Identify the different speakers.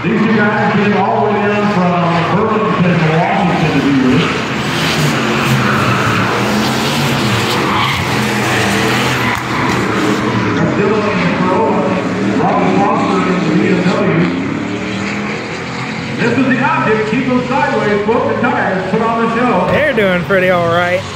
Speaker 1: These two guys came all the way down from Burlington, Washington to be with us. Dylan in the Pro, Robin Foster in the BMW. This is the object. Keep them sideways, both the tires, put on the show.
Speaker 2: They're doing pretty all right.